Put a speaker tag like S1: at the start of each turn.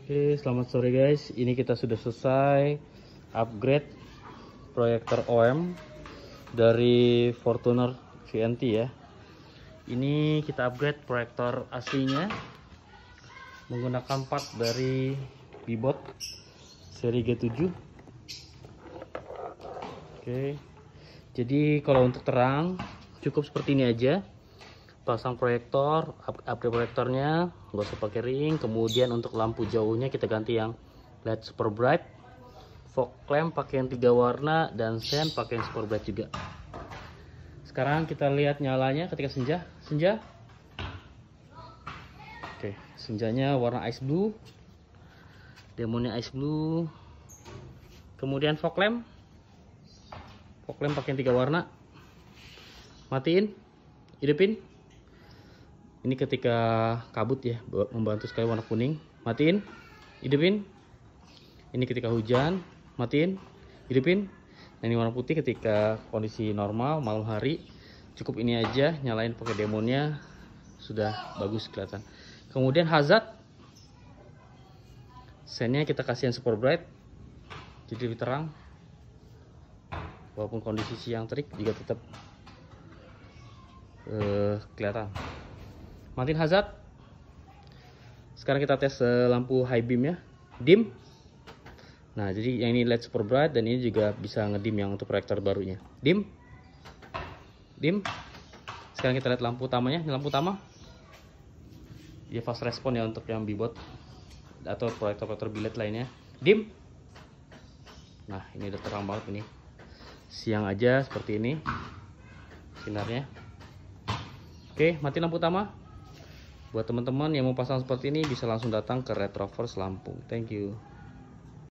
S1: Oke, selamat sore guys. Ini kita sudah selesai upgrade proyektor OM dari Fortuner VNT ya. Ini kita upgrade proyektor aslinya menggunakan part dari Bibot seri G7. Oke. Jadi kalau untuk terang cukup seperti ini aja. Pasang proyektor, upgrade proyektornya, nggak usah pakai ring. Kemudian untuk lampu jauhnya kita ganti yang LED super bright, fog lamp pakai yang 3 warna, dan sen pakai yang super bright juga. Sekarang kita lihat nyalanya ketika senja. Oke, senjanya warna ice blue, demonnya ice blue. Kemudian fog lamp pakai yang 3 warna, matiin, hidupin. Ini ketika kabut ya, membantu sekali warna kuning. Matiin, hidupin. Ini ketika hujan, matiin, hidupin. Nah, ini warna putih ketika kondisi normal malam hari. Cukup ini aja, nyalain pakai demonnya, sudah bagus kelihatan. Kemudian hazard, sennya kita kasih yang super bright, jadi lebih terang. Walaupun kondisi siang terik juga tetap kelihatan. Matiin hazard. Sekarang kita tes lampu high beam ya, dim. Nah, jadi yang ini LED super bright dan ini juga bisa ngedim yang untuk proyektor barunya. Dim. Sekarang kita lihat lampu utamanya. Ini lampu utama. Dia fast respon ya untuk yang Bibot atau proyektor biled lainnya. Dim. Nah, ini udah terang banget ini. Siang aja seperti ini sinarnya. Oke, mati lampu utama. Buat teman-teman yang mau pasang seperti ini bisa langsung datang ke Retroverse Lampung. Thank you.